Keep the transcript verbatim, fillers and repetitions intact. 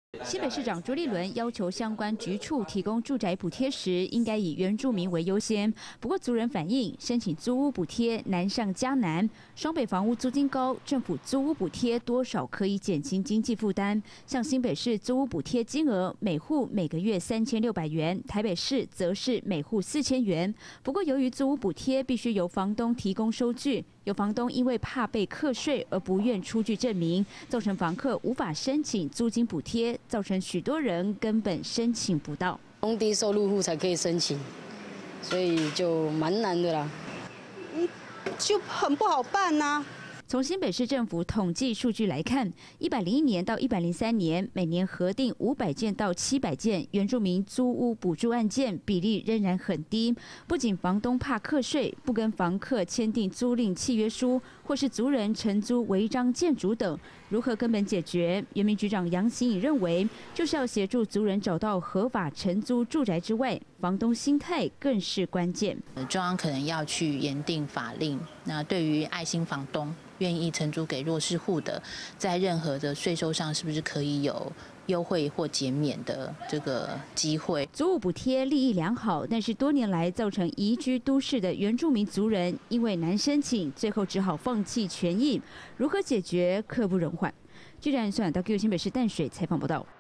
新北市长朱立伦要求相关局处提供住宅补贴时，应该以原住民为优先。不过族人反映，申请租屋补贴难上加难。双北房屋租金高，政府租屋补贴多少可以减轻经济负担。像新北市租屋补贴金额每户每个月三千六百元，台北市则是每户四千元。不过由于租屋补贴必须由房东提供收据。 有房东因为怕被课税而不愿出具证明，造成房客无法申请租金补贴，造成许多人根本申请不到。 中低收入户才可以申请，所以就蛮难的啦。 嗯，就很不好办呐、啊。 从新北市政府统计数据来看，一百零一年到一百零三年，每年核定五百件到七百件原住民租屋补助案件，比例仍然很低。不仅房东怕课税，不跟房客签订租赁契约书，或是族人承租违章建筑等，如何根本解决？原民局长杨行乙认为，就是要协助族人找到合法承租住宅之外，房东心态更是关键。 中央可能要去研定法令，那对于爱心房东。 愿意承租给弱势户的，在任何的税收上是不是可以有优惠或减免的这个机会？ 租屋补贴利益良好，但是多年来造成移居都市的原住民族人因为难申请，最后只好放弃权益。如何解决，刻不容缓。记者孙远到 Q 新北市淡水采访报道。